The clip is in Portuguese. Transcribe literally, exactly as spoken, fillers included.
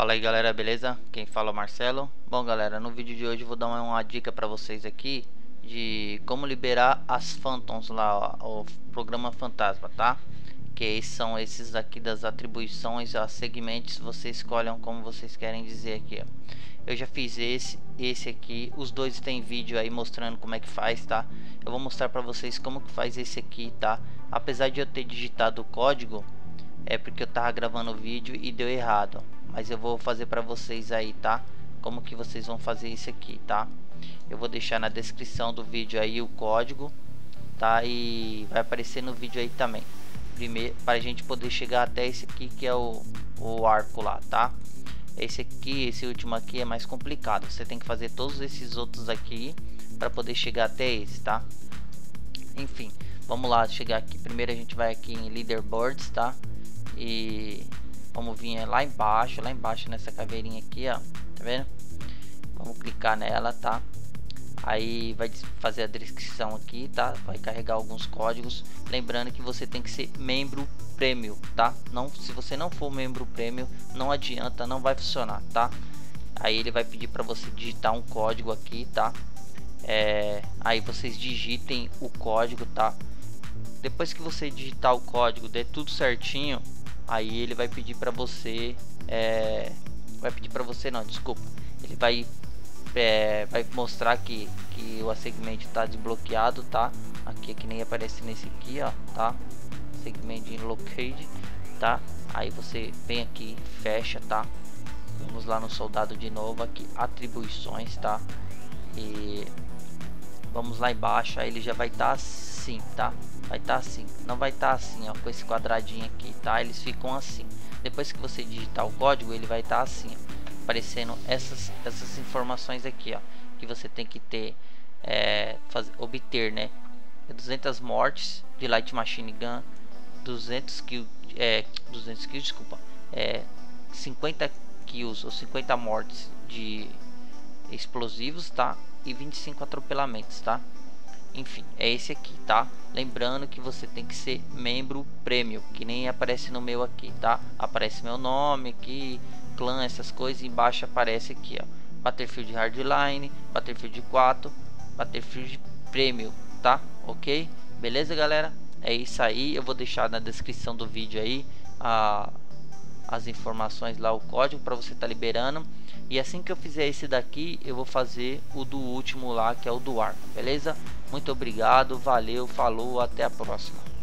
Fala aí galera, beleza? Quem fala é o Marcelo. Bom galera, no vídeo de hoje eu vou dar uma, uma dica para vocês aqui de como liberar as Phantoms lá, ó, o programa fantasma, tá? Que são esses aqui das atribuições a segmentos, vocês escolhem como vocês querem dizer aqui, ó. Eu já fiz esse, esse aqui, os dois tem vídeo aí mostrando como é que faz, tá? Eu vou mostrar para vocês como que faz esse aqui, tá? Apesar de eu ter digitado o código, é porque eu tava gravando o vídeo e deu errado, mas eu vou fazer para vocês aí, tá? Como que vocês vão fazer isso aqui, tá? Eu vou deixar na descrição do vídeo aí o código, tá? E vai aparecer no vídeo aí também. Primeiro, para a gente poder chegar até esse aqui que é o, o arco lá, tá? Esse aqui, esse último aqui é mais complicado. Você tem que fazer todos esses outros aqui para poder chegar até esse, tá? Enfim, vamos lá chegar aqui. Primeiro a gente vai aqui em leaderboards, tá? E vamos vir lá embaixo, lá embaixo nessa caveirinha aqui, ó, tá vendo? Vamos clicar nela, tá? Aí vai fazer a descrição aqui, tá? Vai carregar alguns códigos. Lembrando que você tem que ser membro premium, tá? Não, se você não for membro premium, não adianta, não vai funcionar, tá? Aí ele vai pedir para você digitar um código aqui, tá? É, aí vocês digitem o código, tá? Depois que você digitar o código, dê tudo certinho, aí ele vai pedir para você, é, vai pedir para você não, desculpa, ele vai é, vai mostrar que que o segment está desbloqueado, tá? Aqui é que nem aparece nesse aqui, ó, tá? Segment locate, tá? Aí você vem aqui, fecha, tá? Vamos lá no soldado de novo aqui, atribuições, tá? E vamos lá embaixo, aí ele já vai estar tá assim, tá? Vai estar tá assim, não vai estar tá assim, ó, com esse quadradinho aqui, tá? Eles ficam assim. Depois que você digitar o código, ele vai estar tá assim, ó, aparecendo essas essas informações aqui, ó, que você tem que ter, é, fazer, obter, né? duzentas mortes de light machine gun, duzentos kills, é, duzentos kills, desculpa, é, cinquenta kills ou cinquenta mortes de explosivos, tá? E vinte e cinco atropelamentos, tá? Enfim, é esse aqui, tá? Lembrando que você tem que ser membro premium, que nem aparece no meu aqui, tá? Aparece meu nome aqui, clã, essas coisas, e embaixo aparece aqui, ó, Battlefield Hardline, Battlefield quatro, Battlefield Premium, tá? Ok? Beleza, galera? É isso aí, eu vou deixar na descrição do vídeo aí a, as informações lá, o código para você tá liberando. E assim que eu fizer esse daqui, eu vou fazer o do último lá, que é o do arco, beleza? Muito obrigado, valeu, falou, até a próxima.